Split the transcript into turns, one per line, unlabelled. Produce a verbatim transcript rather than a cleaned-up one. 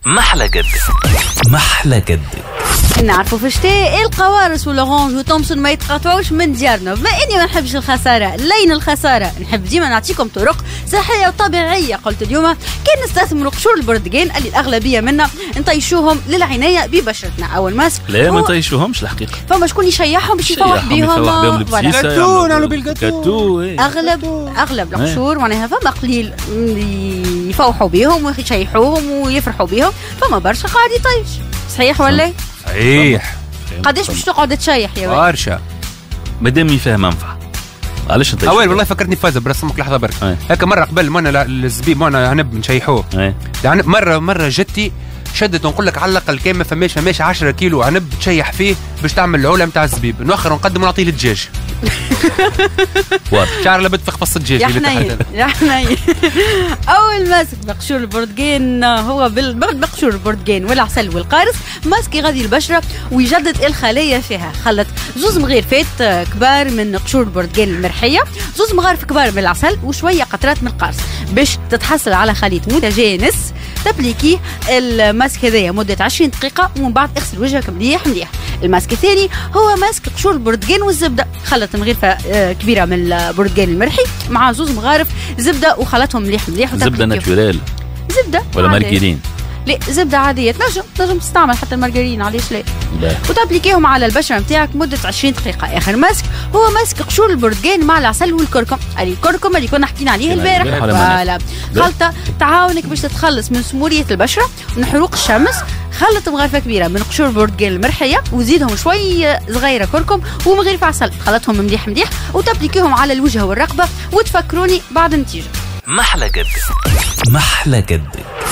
محلى جد محلى جد.
نعرفوا في الشتاء القوارص والأورانج وتومسون ما يتقاطعوش من ديارنا. بما اني ما نحبش الخساره لين الخساره نحب ديما نعطيكم طرق صحيه وطبيعيه. قلت اليوم كان نستثمروا قشور البرتقال اللي الاغلبيه منا نطيشوهم للعنايه ببشرتنا. اول ماسك
لا ما نطيشوهمش الحقيقه،
فما شكون يشيحهم باش يفوح بهم
الجاتو نعملوا بالجاتو.
اغلب اغلب القشور معناها فما قليل يفوحوا بهم ويشيحوهم ويفرحوا بهم، فما برشا قاعد يطيش. صحيح ولا؟
صحيح.
قداش باش تقعد تشيح يا ولد؟
برشا مادام فيها منفعه. علاش انت
اول والله فكرتني فازه برسمك لحظه برك هكا مره قبل ما الزبيب ما هنب نشيحوه يعني مره مره جتي شدت ونقول لك على الاقل كان ما فماش فماش عشرة كيلو عنب تشيح فيه باش تعمل العوله نتاع الزبيب، نوخر ونقدم ونعطيه للدجاج. شعر لبد في قفص الدجاج.
يا حنين يا حنين. اول ماسك بقشور البرتقال هو بقشور البرتقال والعسل والقارص، ماسك يغذي البشره ويجدد الخلايا فيها. خلط زوز مغرفات كبار من قشور البرتقال المرحيه، زوز مغارف كبار من العسل وشويه قطرات من القارص باش تتحصل على خليط متجانس. تبليكي الماسك هذايا مده عشرين دقيقه ومن بعد اغسل وجهك مليح مليح. الماسك الثاني هو ماسك قشور البرتقال والزبده. خلط مغرفه كبيره من البرتقال المرحي مع زوز مغارف زبده وخلطهم مليح مليح.
زبده ناتشورال
زبده
ولا مارجرين؟
لا زبده عاديه، تنجم تنجم تستعمل حتى المارجرين، علاش لا. وتابليكيهم على البشره نتاعك مده عشرين دقيقه. اخر ماسك هو ماسك قشور البرتقال مع العسل والكركم. اللي الكركم اللي كنا حكينا عليه البارح. فوالا خلطه تعاونك باش تتخلص من سموريه البشره ونحروق الشمس. خلط مغرفه كبيره من قشور البرتقال المرحيه وزيدهم شويه صغيره كركم ومغرف عسل، خلطهم مليح مليح وتابليكيهم على الوجه والرقبه وتفكروني بعد النتيجه.
محلى جد محلى جد.